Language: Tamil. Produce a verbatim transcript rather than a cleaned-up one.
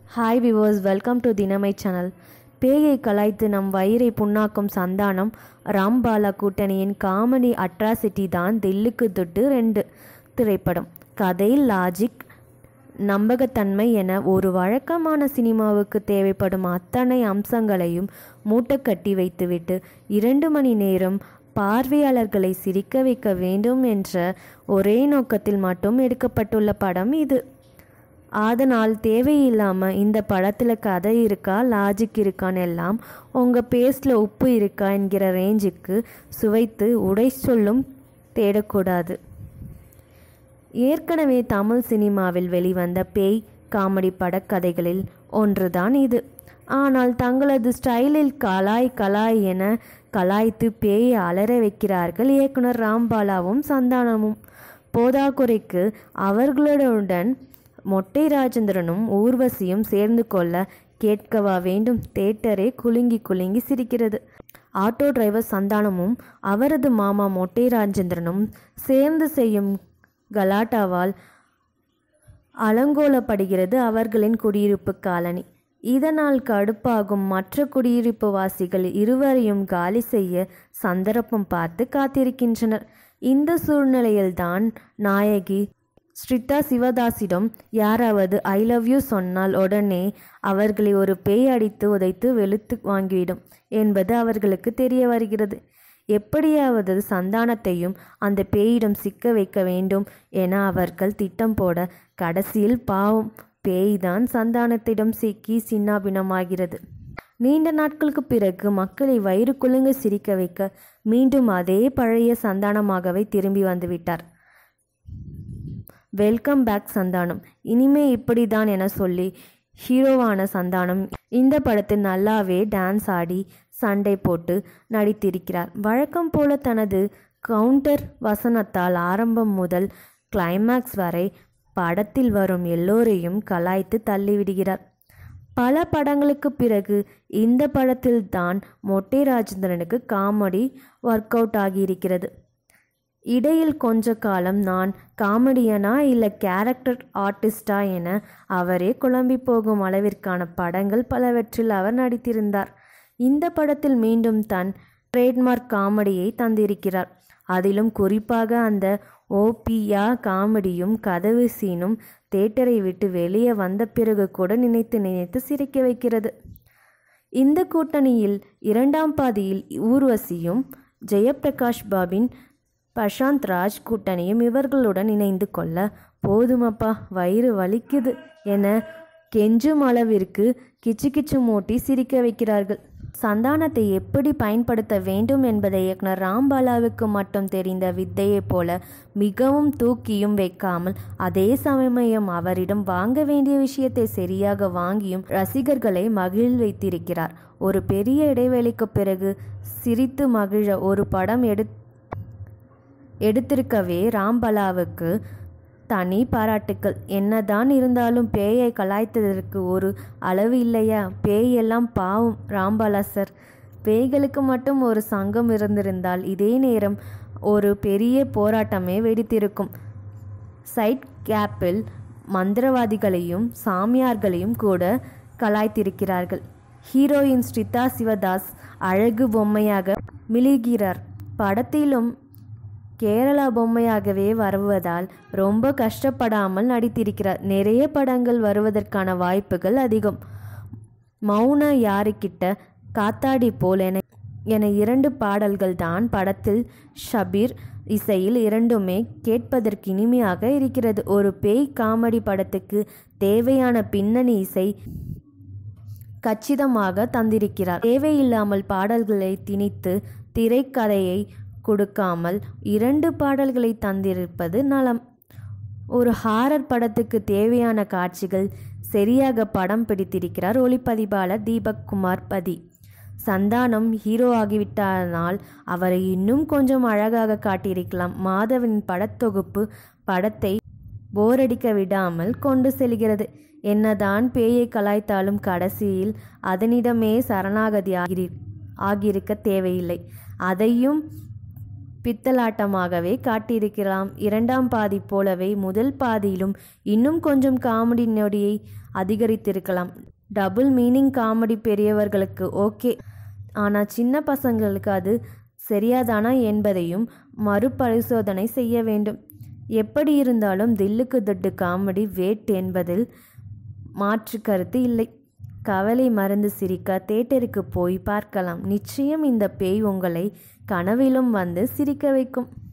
ஹாய் விவர்ஸ், வெல்கம் டு தினமை சேனல். பேயை கலாய்த்து நம் வயிறை புண்ணாக்கும் சந்தானம் ராம்பாலா கூட்டணியின் காமெடி அட்ராசிட்டி தான் தில்லுக்கு துட்டு ரெண்டு திரைப்படம். கதை, லாஜிக், நம்பகத்தன்மை என ஒரு வழக்கமான சினிமாவுக்கு தேவைப்படும் அத்தனை அம்சங்களையும் மூட்டைக்கட்டி வைத்துவிட்டு இரண்டு மணி நேரம் பார்வையாளர்களை சிரிக்க வைக்க வேண்டும் என்ற ஒரே நோக்கத்தில் மட்டும் எடுக்கப்பட்டுள்ள படம் இது. அதனால் தேவையில்லாமல் இந்த படத்தில் கதை இருக்கா, லாஜிக் இருக்கான்னு எல்லாம் உங்கள் பேஸ்டில் உப்பு இருக்கா என்கிற ரேஞ்சுக்கு சுவைத்து உடை சொல்லும் தேடக்கூடாது. ஏற்கனவே தமிழ் சினிமாவில் வெளிவந்த பேய் காமெடி படக்கதைகளில் ஒன்றுதான் இது. ஆனால் தங்களது ஸ்டைலில் கலாய் கலாய் என கலாய்த்து பேயை அலற வைக்கிறார்கள் இயக்குனர் ராம்பாலாவும் சந்தானமும். போதாக்குறைக்கு அவர்களுடன் மொட்டை ராஜேந்திரனும் ஊர்வசியும் சேர்ந்து கொள்ள கேட்கவா வேண்டும். தேட்டரே குலுங்கி குலுங்கி சிரிக்கிறது. ஆட்டோ டிரைவர் சந்தானமும் அவரது மாமா மொட்டை ராஜேந்திரனும் சேர்ந்து செய்யும் கலாட்டாவால் அலங்கோலப்படுகிறது அவர்களின் குடியிருப்பு காலனி. இதனால் கடுப்பாகும் மற்ற குடியிருப்பு வாசிகள் இருவரையும் காலி செய்ய சந்தர்ப்பம் பார்த்து காத்திருக்கின்றனர். இந்த சூழ்நிலையில்தான் நாயகி ஸ்ரிதா சிவதாசிடம் யாராவது ஐ லவ் யூ சொன்னால் உடனே அவர்களை ஒரு பேய் அடித்து உதைத்து வெளுத்து வாங்கிவிடும் என்பது அவர்களுக்கு தெரிய வருகிறது. எப்படியாவது சந்தானத்தையும் அந்த பேயிடம் சிக்க வைக்க வேண்டும் என அவர்கள் திட்டம் போட கடைசியில் பாவம் பேய்தான் சந்தானத்திடம் சிக்கி சின்னாபின்னமாகிறது. நீண்ட நாட்களுக்கு பிறகு மக்களை வயிறு குலுங்க சிரிக்க வைக்க மீண்டும் அதே பழைய சந்தானமாகவே திரும்பி வந்துவிட்டார். வெல்கம் பேக் சந்தானம், இனிமே இப்படி தான் என சொல்லி ஹீரோவான சந்தானம் இந்த படத்தில் நல்லாவே டான்ஸ் ஆடி சண்டை போட்டு நடித்திருக்கிறார். வழக்கம் போல தனது கவுண்டர் வசனத்தால் ஆரம்பம் முதல் கிளைமேக்ஸ் வரை படத்தில் வரும் எல்லோரையும் கலாய்த்து தள்ளிவிடுகிறார். பல படங்களுக்கு பிறகு இந்த படத்தில் தான் மொட்டை ராஜேந்திரனுக்கு காமெடி ஒர்க் அவுட் ஆகியிருக்கிறது. இடையில் கொஞ்ச காலம் நான் காமெடியனா இல்லை கேரக்டர் ஆர்டிஸ்டா என அவரே குழம்பி போகும் அளவிற்கான படங்கள் பலவற்றில் அவர் நடித்திருந்தார். இந்த படத்தில் மீண்டும் தன் ட்ரேட்மார்க் காமெடியை தந்திருக்கிறார். அதிலும் குறிப்பாக அந்த ஓபியா காமெடியும் கதவு சீனும் தேட்டரை விட்டு வெளியே வந்த பிறகு கூட நினைத்து நினைத்து சிரிக்க வைக்கிறது. இந்த கூட்டணியில் இரண்டாம் பாதியில் ஊர்வசியும் ஜெயபிரகாஷ் பாபின் பிரசாந்த் ராஜ் கூட்டணியும் இவர்களுடன் இணைந்து கொள்ள போதுமப்பா வயிறு வலிக்குது என கெஞ்சும் அளவிற்கு கிச்சு கிச்சு மூட்டி சிரிக்க வைக்கிறார்கள். சந்தானத்தை எப்படி பயன்படுத்த வேண்டும் என்பதை இயக்குனர் ராம்பாலாவுக்கு மட்டும் தெரிந்த வித்தையைப் போல மிகவும் தூக்கியும் வைக்காமல் அதே சமயம் அவரிடம் வாங்க வேண்டிய விஷயத்தை சரியாக வாங்கியும் ரசிகர்களை மகிழ் வைத்திருக்கிறார். ஒரு பெரிய இடைவெளிக்கு பிறகு சிரித்து மகிழ ஒரு படம் எடு எடுத்திருக்கவே ராம்பாலாவுக்கு தனி பாராட்டுக்கள். என்னதான் இருந்தாலும் பேயை கலாய்த்ததற்கு ஒரு அளவு இல்லையா? பேயெல்லாம் பாவம் ராம்பாலா சார். பேய்களுக்கு மட்டும் ஒரு சங்கம் இருந்திருந்தால் இதே நேரம் ஒரு பெரிய போராட்டமே வெடித்திருக்கும். சைட் கேப்பில் மந்திரவாதிகளையும் சாமியார்களையும் கூட கலாய்த்திருக்கிறார்கள். ஹீரோயின் ஸ்ரிதா சிவதாஸ் அழகு பொம்மையாக மிளிகிறார். படத்திலும் கேரளா பொம்மையாகவே வருவதால் ரொம்ப கஷ்டப்படாமல் நடித்திருக்கிறார். நிறைய படங்கள் வருவதற்கான வாய்ப்புகள் அதிகம். மௌன யாருக்கிட்ட காத்தாடி போல் என என இரண்டு பாடல்கள் தான் படத்தில் ஷபீர் இசையில் இரண்டுமே கேட்பதற்கு இனிமையாக இருக்கிறது. ஒரு பேய் காமெடி படத்துக்கு தேவையான பின்னணி இசை கச்சிதமாக தந்திருக்கிறார். தேவையில்லாமல் பாடல்களை திணித்து திரைக்கதையை கொடுக்காமல் இரண்டு பாடல்களை தந்திருப்பது நலம். ஒரு ஹாரர் படத்துக்கு தேவையான காட்சிகள் சரியாக படம் பிடித்திருக்கிறார் ஒளிப்பதிவாளர் தீபக் குமார் பதி. சந்தானம் ஹீரோ ஆகிவிட்டதனால் அவரை இன்னும் கொஞ்சம் அழகாக காட்டியிருக்கலாம். மாதவனின் படத்தொகுப்பு படத்தை போரடிக்க விடாமல் கொண்டு செல்கிறது. என்னதான் பேயை கலாய்த்தாலும் கடைசியில் அதனிடமே சரணாகதி ஆகி ஆகியிருக்க தேவையில்லை. அதையும் பித்தலாட்டமாகவே காட்டியிருக்கலாம். இரண்டாம் பாதி போலவே முதல் பாதியிலும் இன்னும் கொஞ்சம் காமெடி நொடியை அதிகரித்திருக்கலாம். டபுள் மீனிங் காமெடி பெரியவர்களுக்கு ஓகே, ஆனால் சின்ன பசங்களுக்கு அது சரியாதானா என்பதையும் மறுபரிசோதனை செய்ய வேண்டும். எப்படி இருந்தாலும் தில்லுக்கு திட்டு காமெடி வேட் என்பதில் மாற்று கருத்து இல்லை. கவலை மறந்து சிரிக்க தேட்டருக்கு போய் பார்க்கலாம். நிச்சயம் இந்த பேய் உங்களை கனவிலும் வந்து சிரிக்க வைக்கும்.